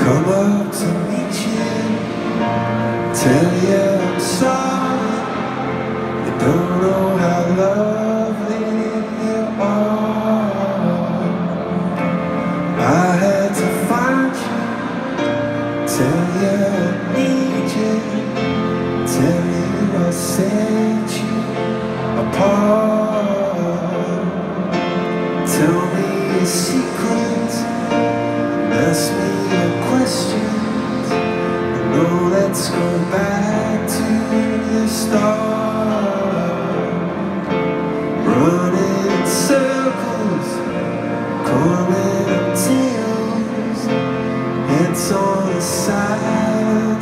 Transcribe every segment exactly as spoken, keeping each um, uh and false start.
come up to meet you, tell you I'm sorry. You don't know how lovely you are. I had to find you, tell you I need you, tell you I set you apart. Tell me your secrets, ask me your questions. No, let's go back to the start. Running in circles, calling tales, heads on the sides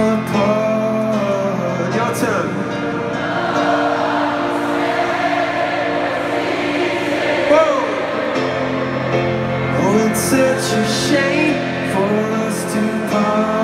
apart. Your turn. Whoa! Oh, it's such a shame for us to part.